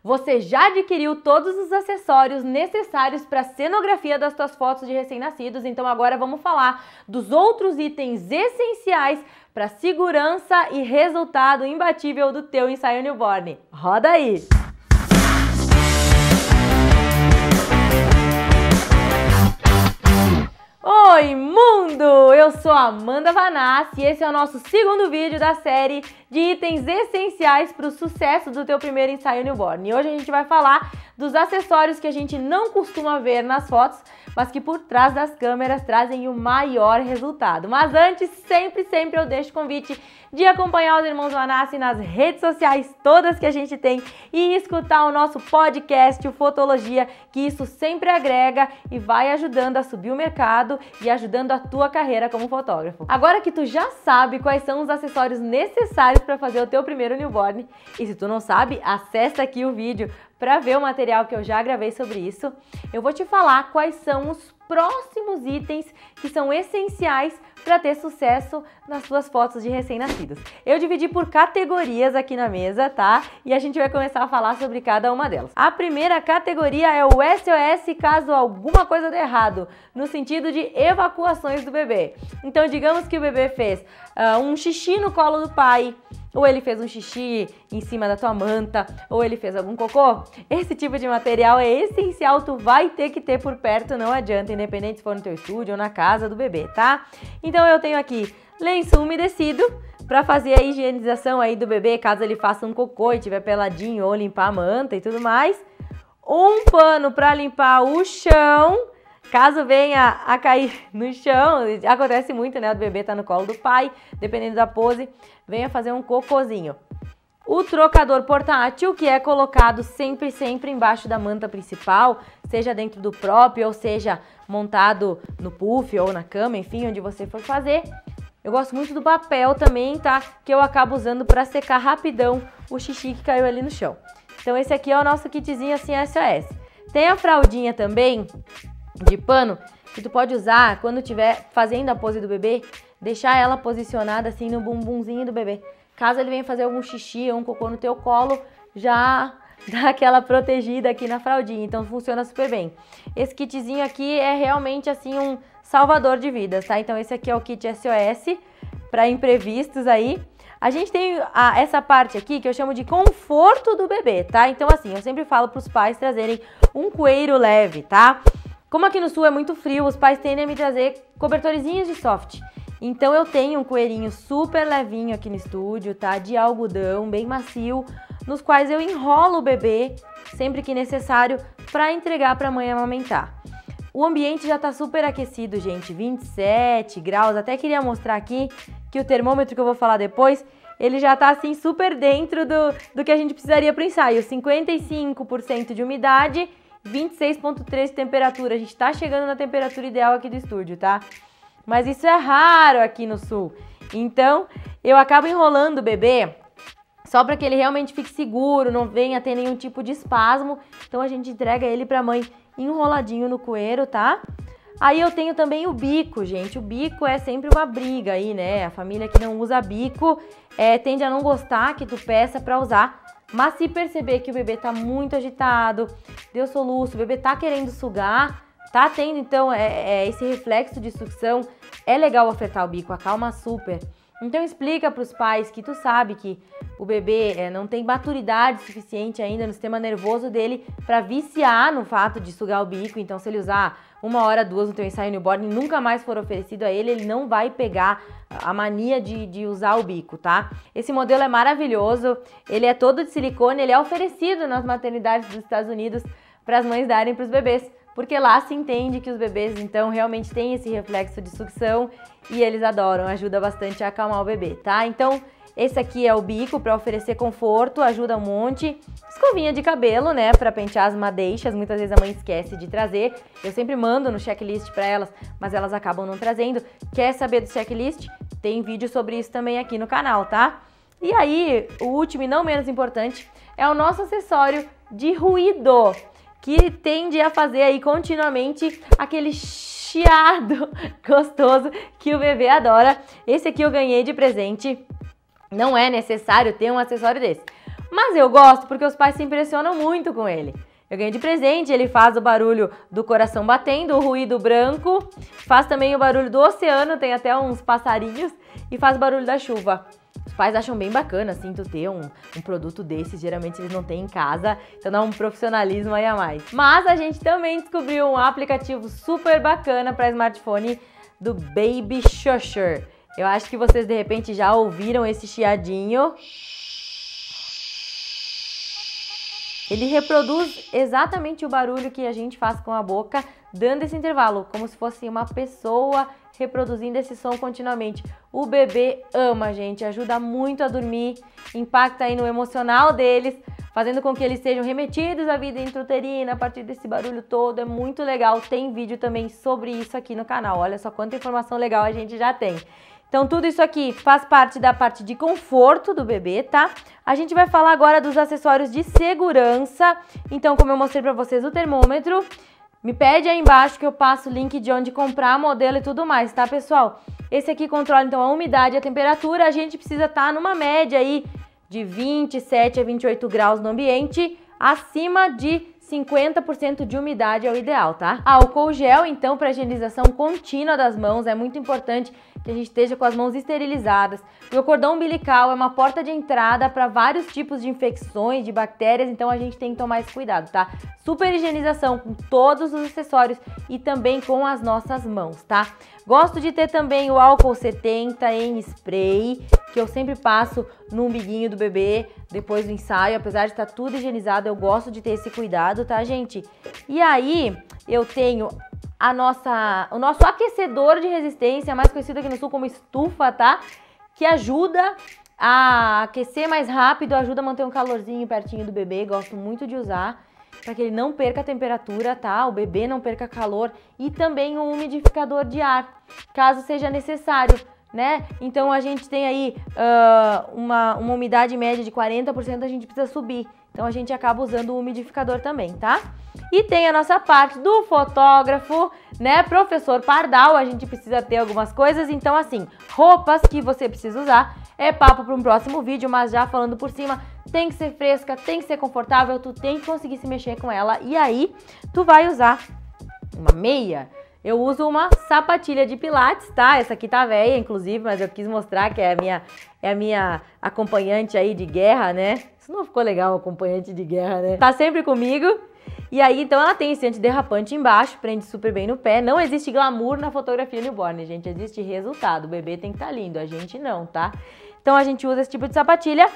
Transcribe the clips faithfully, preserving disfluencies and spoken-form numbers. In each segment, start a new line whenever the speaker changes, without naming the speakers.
Você já adquiriu todos os acessórios necessários para a cenografia das suas fotos de recém-nascidos, então agora vamos falar dos outros itens essenciais para segurança e resultado imbatível do teu ensaio newborn. Roda aí! Oi mundo! Eu sou a Amanda Vanassi e esse é o nosso segundo vídeo da série de itens essenciais para o sucesso do teu primeiro ensaio newborn. E hoje a gente vai falar dos acessórios que a gente não costuma ver nas fotos, mas que por trás das câmeras trazem o maior resultado. Mas antes, sempre, sempre eu deixo o convite de acompanhar os irmãos Vanassi nas redes sociais todas que a gente tem e escutar o nosso podcast, o Fotologia, que isso sempre agrega e vai ajudando a subir o mercado e ajudando a tua carreira como fotógrafo. Agora que tu já sabe quais são os acessórios necessários para fazer o teu primeiro newborn, e se tu não sabe, acessa aqui o vídeo para ver o material que eu já gravei sobre isso. Eu vou te falar quais são os próximos itens que são essenciais para ter sucesso nas suas fotos de recém-nascidos. Eu dividi por categorias aqui na mesa, tá? E a gente vai começar a falar sobre cada uma delas. A primeira categoria é o S O S caso alguma coisa dê errado, no sentido de evacuações do bebê. Então, digamos que o bebê fez uh, um xixi no colo do pai, ou ele fez um xixi em cima da tua manta, ou ele fez algum cocô. Esse tipo de material é essencial, tu vai ter que ter por perto, não adianta, independente se for no teu estúdio ou na casa do bebê, tá? Então eu tenho aqui lenço umedecido para fazer a higienização aí do bebê, caso ele faça um cocô e tiver peladinho, ou limpar a manta e tudo mais. Um pano para limpar o chão, caso venha a cair no chão, acontece muito, né? O bebê tá no colo do pai, dependendo da pose, venha fazer um cocôzinho. O trocador portátil, que é colocado sempre, sempre embaixo da manta principal, seja dentro do próprio, ou seja, montado no puff ou na cama, enfim, onde você for fazer. Eu gosto muito do papel também, tá? Que eu acabo usando para secar rapidão o xixi que caiu ali no chão. Então esse aqui é o nosso kitzinho assim S O S. Tem a fraldinha também de pano, que tu pode usar quando estiver fazendo a pose do bebê, deixar ela posicionada assim no bumbumzinho do bebê. Caso ele venha fazer algum xixi ou um cocô no teu colo, já dá aquela protegida aqui na fraldinha, então funciona super bem. Esse kitzinho aqui é realmente assim um salvador de vidas, tá? Então esse aqui é o kit S O S para imprevistos aí. A gente tem a, essa parte aqui que eu chamo de conforto do bebê, tá? Então assim, eu sempre falo para os pais trazerem um coeiro leve, tá? Como aqui no sul é muito frio, os pais tendem a me trazer cobertorzinhos de soft. Então eu tenho um coeirinho super levinho aqui no estúdio, tá? De algodão, bem macio, nos quais eu enrolo o bebê sempre que necessário para entregar para a mãe amamentar. O ambiente já tá super aquecido, gente, vinte e sete graus. Até queria mostrar aqui que o termômetro que eu vou falar depois, ele já tá assim super dentro do, do que a gente precisaria para o ensaio. cinquenta e cinco por cento de umidade, vinte e seis vírgula três de temperatura. A gente tá chegando na temperatura ideal aqui do estúdio, tá? Mas isso é raro aqui no sul. Então, eu acabo enrolando o bebê só para que ele realmente fique seguro, não venha ter nenhum tipo de espasmo. Então, a gente entrega ele pra mãe enroladinho no coeiro, tá? Aí eu tenho também o bico, gente. O bico é sempre uma briga aí, né? A família que não usa bico é, tende a não gostar que tu peça pra usar. Mas se perceber que o bebê tá muito agitado, deu soluço, o bebê tá querendo sugar, tá tendo então é, é, esse reflexo de sucção, é legal apertar o bico, acalma super. Então explica para os pais que tu sabe que o bebê é, não tem maturidade suficiente ainda no sistema nervoso dele para viciar no fato de sugar o bico. Então se ele usar uma hora, duas no teu ensaio newborn e nunca mais for oferecido a ele, ele não vai pegar a mania de, de usar o bico, tá? Esse modelo é maravilhoso, ele é todo de silicone, ele é oferecido nas maternidades dos Estados Unidos para as mães darem para os bebês, porque lá se entende que os bebês então realmente têm esse reflexo de sucção e eles adoram, ajuda bastante a acalmar o bebê, tá? Então esse aqui é o bico para oferecer conforto, ajuda um monte. Escovinha de cabelo, né, para pentear as madeixas, muitas vezes a mãe esquece de trazer. Eu sempre mando no checklist para elas, mas elas acabam não trazendo. Quer saber do checklist? Tem vídeo sobre isso também aqui no canal, tá? E aí, o último e não menos importante é o nosso acessório de ruído, que tende a fazer aí continuamente aquele chiado gostoso que o bebê adora. Esse aqui eu ganhei de presente. Não é necessário ter um acessório desse, Mas eu gosto porque os pais se impressionam muito com ele. Eu ganhei de presente, ele faz o barulho do coração batendo, o ruído branco, faz também o barulho do oceano, tem até uns passarinhos, e faz o barulho da chuva. Os pais acham bem bacana, assim, tu ter um, um produto desses, geralmente eles não têm em casa, então dá um profissionalismo aí a mais. Mas a gente também descobriu um aplicativo super bacana para smartphone do Baby Shusher. Eu acho que vocês de repente já ouviram esse chiadinho. Ele reproduz exatamente o barulho que a gente faz com a boca, dando esse intervalo, como se fosse uma pessoa reproduzindo esse som continuamente. O bebê ama, gente, ajuda muito a dormir, impacta aí no emocional deles, fazendo com que eles sejam remetidos à vida intrauterina a partir desse barulho todo. É muito legal, tem vídeo também sobre isso aqui no canal. Olha só quanta informação legal a gente já tem. Então tudo isso aqui faz parte da parte de conforto do bebê, tá? A gente vai falar agora dos acessórios de segurança. Então, como eu mostrei pra vocês o termômetro, me pede aí embaixo que eu passo o link de onde comprar, modelo e tudo mais, tá, pessoal? Esse aqui controla então a umidade e a temperatura. A gente precisa estar numa média aí de vinte e sete a vinte e oito graus no ambiente, acima de cinquenta por cento de umidade é o ideal, tá? Álcool gel, então, para higienização contínua das mãos, é muito importante que a gente esteja com as mãos esterilizadas. O cordão umbilical é uma porta de entrada para vários tipos de infecções, de bactérias, então a gente tem que tomar esse cuidado, tá? Super higienização com todos os acessórios e também com as nossas mãos, tá? Gosto de ter também o álcool setenta em spray, que eu sempre passo no umbiguinho do bebê depois do ensaio. Apesar de estar tudo higienizado, eu gosto de ter esse cuidado, tá, gente? E aí, eu tenho a nossa, o nosso aquecedor de resistência, mais conhecido aqui no sul como estufa, tá? Que ajuda a aquecer mais rápido, ajuda a manter um calorzinho pertinho do bebê. Gosto muito de usar para que ele não perca a temperatura, tá? O bebê não perca calor. E também um umidificador de ar, caso seja necessário, né? Então a gente tem aí uh, uma, uma umidade média de quarenta por cento, a gente precisa subir. Então a gente acaba usando o umidificador também, tá? E tem a nossa parte do fotógrafo, né? Professor Pardal, a gente precisa ter algumas coisas. Então assim, roupas que você precisa usar é papo para um próximo vídeo, mas já falando por cima, tem que ser fresca, tem que ser confortável, tu tem que conseguir se mexer com ela. E aí, tu vai usar uma meia. Eu uso uma sapatilha de pilates, tá? Essa aqui tá velha, inclusive, mas eu quis mostrar que é a minha, é a minha acompanhante aí de guerra, né? Isso não ficou legal, acompanhante de guerra, né? Tá sempre comigo. E aí, então, ela tem esse antiderrapante embaixo, prende super bem no pé. Não existe glamour na fotografia newborn, gente. Existe resultado. O bebê tem que estar lindo, a gente não, tá? Então, a gente usa esse tipo de sapatilha.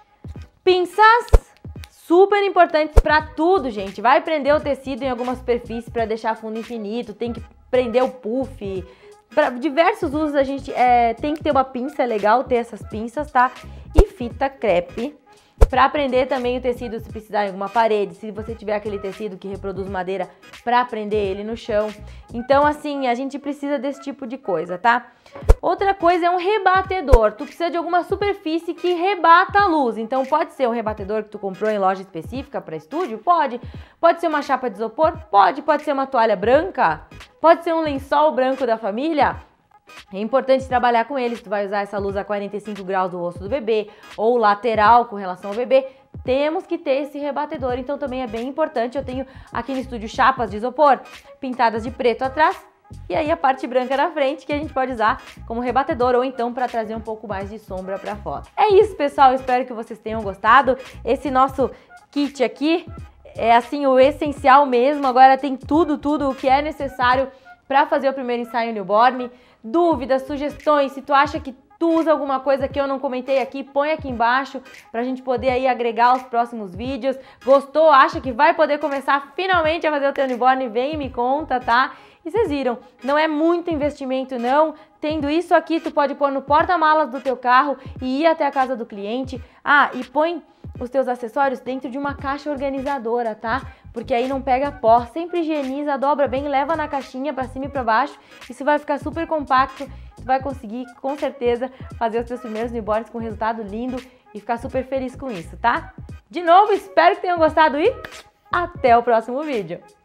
Pinças, super importantes para tudo, gente. Vai prender o tecido em alguma superfície para deixar fundo infinito, tem que prender o puff. Para diversos usos a gente é, tem que ter uma pinça, é legal ter essas pinças, tá? E fita crepe para prender também o tecido se precisar em alguma parede, se você tiver aquele tecido que reproduz madeira, para prender ele no chão. Então, assim, a gente precisa desse tipo de coisa, tá? Outra coisa é um rebatedor. Tu precisa de alguma superfície que rebata a luz. Então, pode ser um rebatedor que tu comprou em loja específica para estúdio? Pode. Pode ser uma chapa de isopor? Pode. Pode ser uma toalha branca? Pode ser um lençol branco da família? É importante trabalhar com eles. Tu vai usar essa luz a quarenta e cinco graus do rosto do bebê ou lateral com relação ao bebê. Temos que ter esse rebatedor, então também é bem importante. Eu tenho aqui no estúdio chapas de isopor pintadas de preto atrás e aí a parte branca na frente que a gente pode usar como rebatedor ou então para trazer um pouco mais de sombra para fora. É isso, pessoal. Espero que vocês tenham gostado. Esse nosso kit aqui é assim o essencial mesmo. Agora tem tudo, tudo o que é necessário para fazer o primeiro ensaio newborn. Dúvidas, sugestões, se tu acha que tu usa alguma coisa que eu não comentei aqui, põe aqui embaixo pra gente poder aí agregar os próximos vídeos. Gostou? Acha que vai poder começar finalmente a fazer o teu newborn? Vem e me conta, tá? E vocês viram, não é muito investimento não. Tendo isso aqui, tu pode pôr no porta-malas do teu carro e ir até a casa do cliente. Ah, e põe os teus acessórios dentro de uma caixa organizadora, tá? Porque aí não pega pó, sempre higieniza, dobra bem, leva na caixinha pra cima e pra baixo. Isso vai ficar super compacto, tu vai conseguir com certeza fazer os teus primeiros newborns com resultado lindo e ficar super feliz com isso, tá? De novo, espero que tenham gostado e até o próximo vídeo!